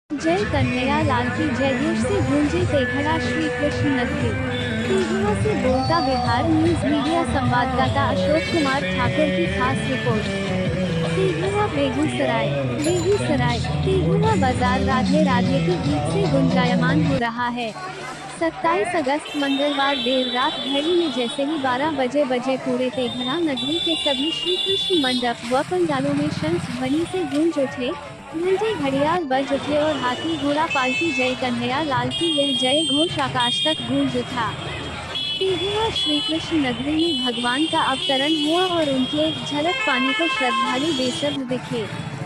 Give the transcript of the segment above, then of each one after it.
जय कन्हैया लाल की जयघोष से गूंजे तेघड़ा श्री कृष्ण नगरी। तेघड़ा से बोलता बिहार न्यूज मीडिया संवाददाता अशोक कुमार ठाकुर की खास रिपोर्ट। तेघड़ा बेगूसराय। तेघड़ा बाजार राधे राधे के गीत से गुंजायमान हो रहा है। 27 अगस्त मंगलवार देर रात घड़ी में जैसे ही 12 बजे पूरे तेघड़ा नगरी के सभी श्री कृष्ण मंडप व पंडालों में शंख ध्वनि से गूंज उठे, घंटे घड़ियाल बज उठे और हाथी घोड़ा पालकी जय कन्हैया लाल की यह जय घोष आकाश तक गूंज उठा। तेघड़ा श्री कृष्ण नगरी में भगवान का अवतरण हुआ और उनकी एक झलक पाने को श्रद्धालु बेसब्र दिखे।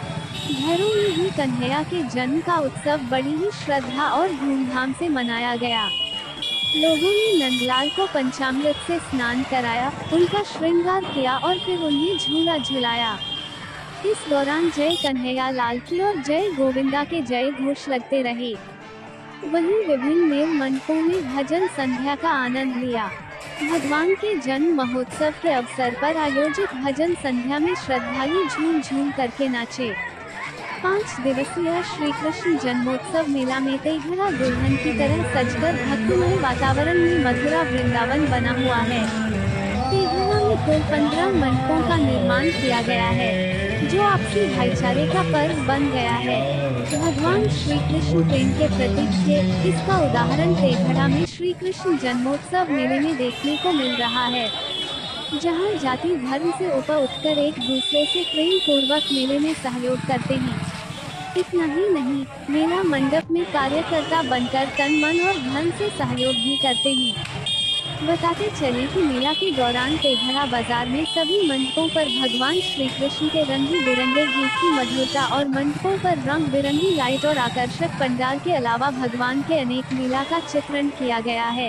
घरों में ही कन्हैया के जन्म का उत्सव बड़ी ही श्रद्धा और धूमधाम से मनाया गया। लोगों ने नंदलाल को पंचामृत से स्नान कराया, उनका श्रृंगार किया और फिर उन्हें झूला झुलाया। इस दौरान जय कन्हैया लाल की और जय गोविंदा के जय घोष लगते रहे। वहीं विभिन्न मेल मंडपों में भजन संध्या का आनंद लिया। भगवान के जन्म महोत्सव के अवसर पर आयोजित भजन संध्या में श्रद्धालु झूम झूम करके नाचे। 5 दिवसीय श्री कृष्ण जन्मोत्सव मेला में तेघड़ा दुल्हन की तरह सजकर भक्तिमय वातावरण में मथुरा वृंदावन बना हुआ है। तेघड़ा में कुल 15 मंडपों का निर्माण किया गया है, जो आपसी भाईचारे का पर्व बन गया है। भगवान श्री कृष्ण प्रेम के प्रतीक थे। इसका उदाहरण तेघड़ा में श्री कृष्ण जन्मोत्सव मेले में देखने को मिल रहा है, जहां जाति धर्म से ऊपर उठकर एक दूसरे से प्रेम पूर्वक मेले में सहयोग करते हैं। इतना ही नहीं, मेला मंडप में कार्यकर्ता बनकर तन मन और धन से सहयोग भी करते हैं। बताते चले कि मेला के दौरान तेघड़ा बाजार में सभी मंडपों पर भगवान श्री कृष्ण के रंगी बिरंगे गीत की मधुरता और मंडपों पर रंग बिरंगी लाइट और आकर्षक पंडाल के अलावा भगवान के अनेक लीला का चित्रण किया गया है।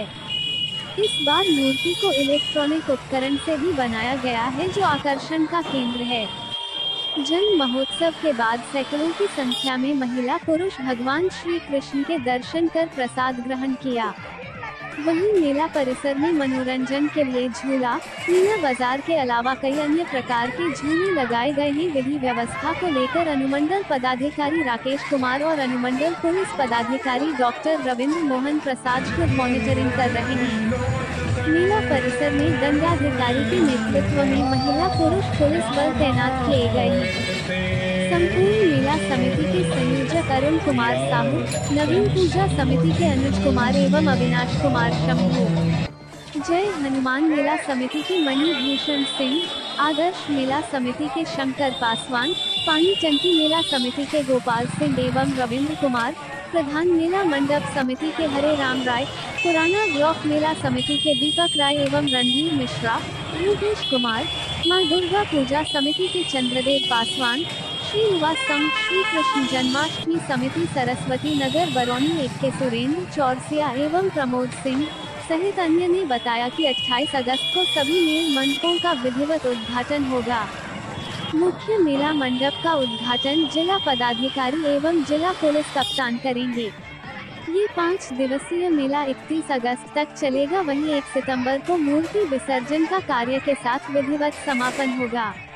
इस बार मूर्ति को इलेक्ट्रॉनिक उपकरण से भी बनाया गया है, जो आकर्षण का केंद्र है। जन्म महोत्सव के बाद सैकड़ों की संख्या में महिला पुरुष भगवान श्री कृष्ण के दर्शन कर प्रसाद ग्रहण किया। वहीं मेला परिसर में मनोरंजन के लिए झूला, मीना बाजार के अलावा कई अन्य प्रकार के झूले लगाए गए हैं। विधि व्यवस्था को लेकर अनुमंडल पदाधिकारी राकेश कुमार और अनुमंडल पुलिस पदाधिकारी डॉक्टर रविंद्र मोहन प्रसाद खुद मॉनिटरिंग कर रहे हैं। मेला परिसर में दंडाधिकारी के नेतृत्व में महिला पुरुष पुलिस बल तैनात किए गए हैं। संपूर्ण मेला समिति के संयोजक अरुण कुमार साहू, नवीन पूजा समिति के अनुज कुमार एवं अविनाश कुमार शंभू, जय हनुमान मेला समिति के मणि भूषण सिंह, आदर्श मेला समिति के शंकर पासवान, पानी टंकी मेला समिति के गोपाल सिंह एवं रविंद्र कुमार, प्रधान मेला मंडप समिति के हरे राम राय, पुराना ब्लॉक मेला समिति के दीपक राय एवं रणवीर मिश्रा, रूपेश कुमार, मां दुर्गा पूजा समिति के चंद्रदेव पासवान, श्री युवा संघ श्री कृष्ण जन्माष्टमी समिति सरस्वती नगर बरौनी 1 के सुरेंद्र चौरसिया एवं प्रमोद सिंह सहित अन्य ने बताया कि 28 अगस्त को सभी मेल मंडपों का विधिवत उद्घाटन होगा। मुख्य मेला मंडप का उद्घाटन जिला पदाधिकारी एवं जिला पुलिस कप्तान करेंगे। ये 5 दिवसीय मेला 31 अगस्त तक चलेगा। वहीं 1 सितंबर को मूर्ति विसर्जन का कार्य के साथ विधिवत समापन होगा।